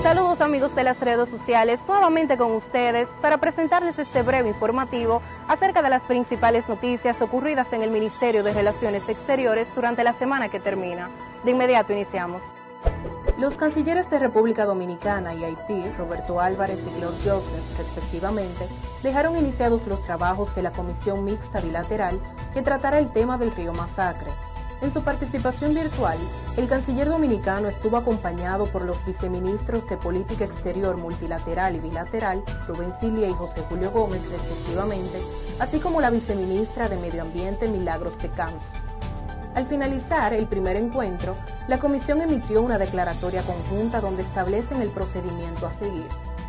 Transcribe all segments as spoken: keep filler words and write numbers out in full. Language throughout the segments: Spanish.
Saludos amigos de las redes sociales, nuevamente con ustedes para presentarles este breve informativo acerca de las principales noticias ocurridas en el Ministerio de Relaciones Exteriores durante la semana que termina. De inmediato iniciamos. Los cancilleres de República Dominicana y Haití, Roberto Álvarez y Claude Joseph, respectivamente, dejaron iniciados los trabajos de la Comisión Mixta Bilateral que tratará el tema del río Masacre. En su participación virtual, el canciller dominicano estuvo acompañado por los viceministros de Política Exterior Multilateral y Bilateral, Rubén Cilia y José Julio Gómez, respectivamente, así como la viceministra de Medio Ambiente, Milagros de Camps. Al finalizar el primer encuentro, la comisión emitió una declaratoria conjunta donde establecen el procedimiento a seguir.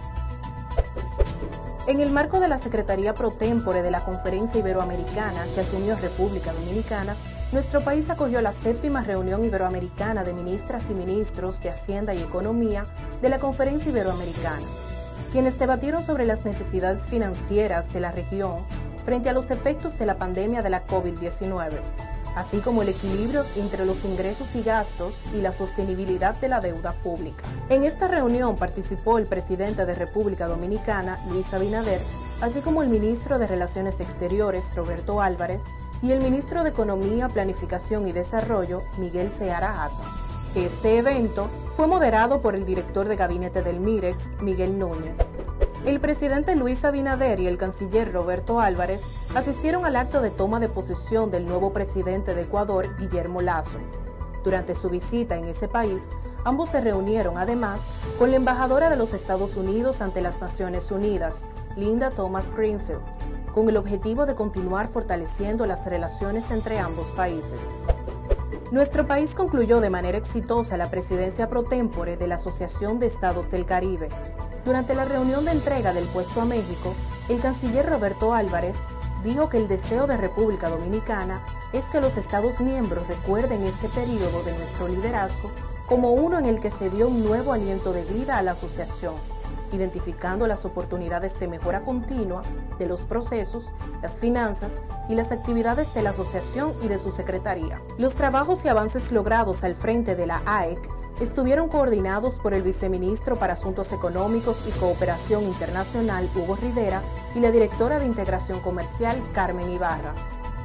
En el marco de la Secretaría Pro Tempore de la Conferencia Iberoamericana que asumió República Dominicana, nuestro país acogió la séptima reunión iberoamericana de ministras y ministros de Hacienda y Economía de la Conferencia Iberoamericana, quienes debatieron sobre las necesidades financieras de la región frente a los efectos de la pandemia de la COVID diecinueve, así como el equilibrio entre los ingresos y gastos y la sostenibilidad de la deuda pública. En esta reunión participó el presidente de República Dominicana, Luis Abinader, así como el ministro de Relaciones Exteriores, Roberto Álvarez, y el ministro de Economía, Planificación y Desarrollo, Miguel Seara Hato. Este evento fue moderado por el director de gabinete del MIREX, Miguel Núñez. El presidente Luis Abinader y el canciller Roberto Álvarez asistieron al acto de toma de posesión del nuevo presidente de Ecuador, Guillermo Lasso. Durante su visita en ese país, ambos se reunieron además con la embajadora de los Estados Unidos ante las Naciones Unidas, Linda Thomas Greenfield, con el objetivo de continuar fortaleciendo las relaciones entre ambos países. Nuestro país concluyó de manera exitosa la presidencia pro tempore de la Asociación de Estados del Caribe. Durante la reunión de entrega del puesto a México, el canciller Roberto Álvarez dijo que el deseo de República Dominicana es que los Estados miembros recuerden este periodo de nuestro liderazgo como uno en el que se dio un nuevo aliento de vida a la asociación, identificando las oportunidades de mejora continua de los procesos, las finanzas y las actividades de la asociación y de su secretaría. Los trabajos y avances logrados al frente de la A E C estuvieron coordinados por el viceministro para Asuntos Económicos y Cooperación Internacional, Hugo Rivera, y la directora de Integración Comercial, Carmen Ibarra.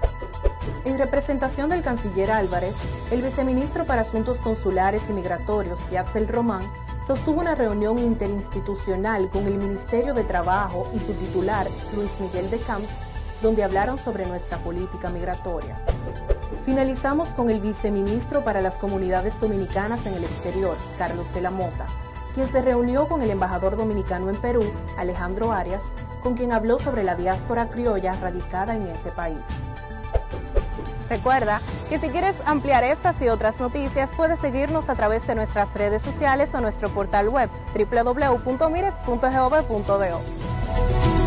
En representación del canciller Álvarez, el viceministro para Asuntos Consulares y Migratorios, Yatzel Román, sostuvo una reunión interinstitucional con el Ministerio de Trabajo y su titular, Luis Miguel de Camps, donde hablaron sobre nuestra política migratoria. Finalizamos con el viceministro para las Comunidades Dominicanas en el Exterior, Carlos de la Mota, quien se reunió con el embajador dominicano en Perú, Alejandro Arias, con quien habló sobre la diáspora criolla radicada en ese país. Recuerda que si quieres ampliar estas y otras noticias, puedes seguirnos a través de nuestras redes sociales o nuestro portal web doble u doble u doble u punto mirex punto gov punto do.